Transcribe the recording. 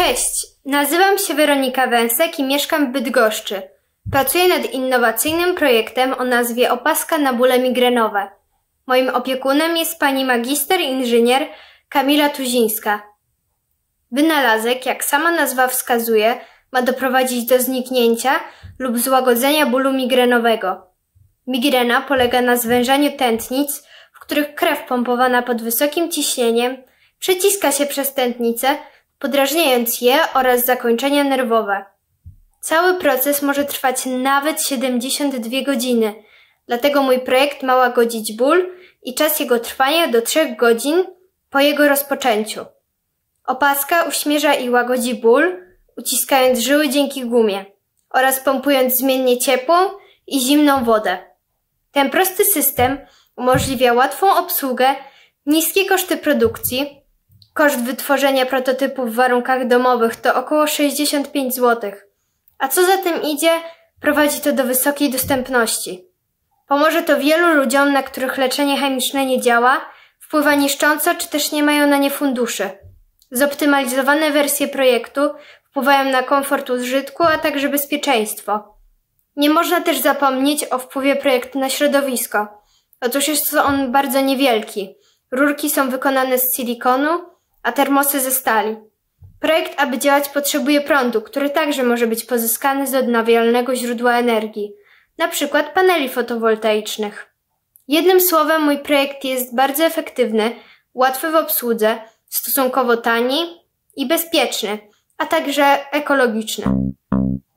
Cześć, nazywam się Weronika Węsek i mieszkam w Bydgoszczy. Pracuję nad innowacyjnym projektem o nazwie Opaska na bóle migrenowe. Moim opiekunem jest pani magister inżynier Kamila Tuzińska. Wynalazek, jak sama nazwa wskazuje, ma doprowadzić do zniknięcia lub złagodzenia bólu migrenowego. Migrena polega na zwężaniu tętnic, w których krew pompowana pod wysokim ciśnieniem przeciska się przez tętnice, podrażniając je oraz zakończenia nerwowe. Cały proces może trwać nawet 72 godziny, dlatego mój projekt ma łagodzić ból i czas jego trwania do 3 godzin po jego rozpoczęciu. Opaska uśmierza i łagodzi ból, uciskając żyły dzięki gumie oraz pompując zmiennie ciepłą i zimną wodę. Ten prosty system umożliwia łatwą obsługę, niskie koszty produkcji. Koszt wytworzenia prototypu w warunkach domowych to około 65 zł, a co za tym idzie, prowadzi to do wysokiej dostępności. Pomoże to wielu ludziom, na których leczenie chemiczne nie działa, wpływa niszcząco czy też nie mają na nie funduszy. Zoptymalizowane wersje projektu wpływają na komfort użytku, a także bezpieczeństwo. Nie można też zapomnieć o wpływie projektu na środowisko. Otóż jest on bardzo niewielki. Rurki są wykonane z silikonu, a termosy ze stali. Projekt, aby działać, potrzebuje prądu, który także może być pozyskany z odnawialnego źródła energii, np. paneli fotowoltaicznych. Jednym słowem, mój projekt jest bardzo efektywny, łatwy w obsłudze, stosunkowo tani i bezpieczny, a także ekologiczny.